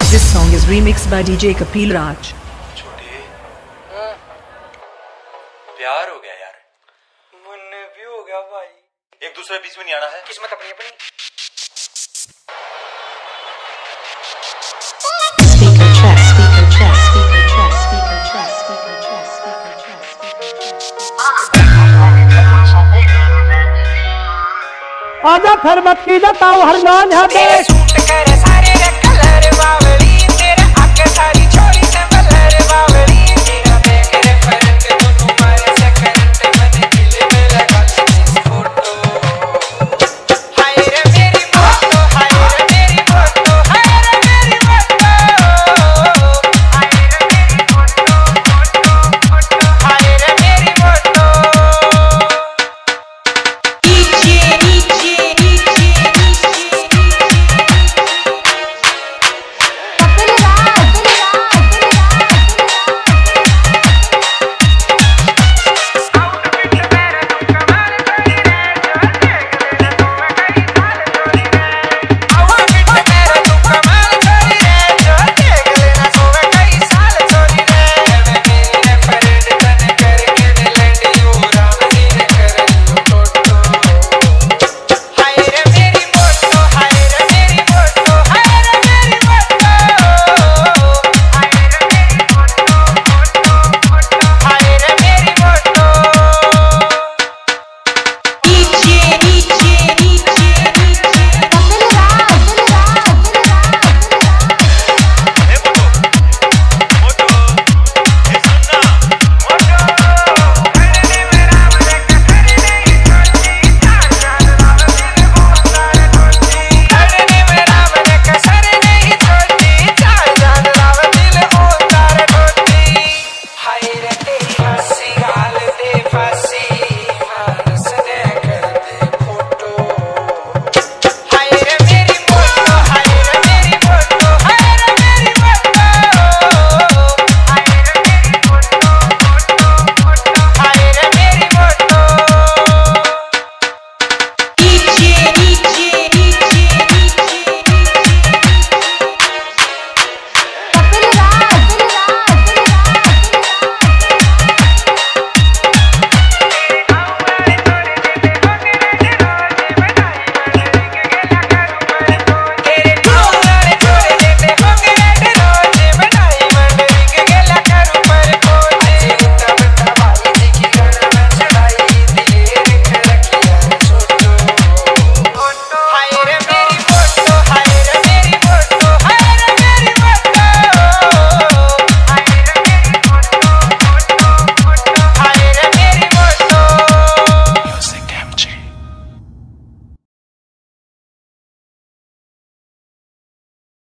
This song is remixed by DJ Kapil Raj. छोटे प्यार हो गया यार, मन भी हो गया भाई। एक दूसरे बीच में नहीं आना है। किस्मत अपनी अपनी। Speaker check, speaker check, speaker check, speaker check, speaker check, speaker check, speaker check. आजा फिर मक्खी दा ताऊ हरमान है सूट करे सारे कलर बावली तेरे आके सारी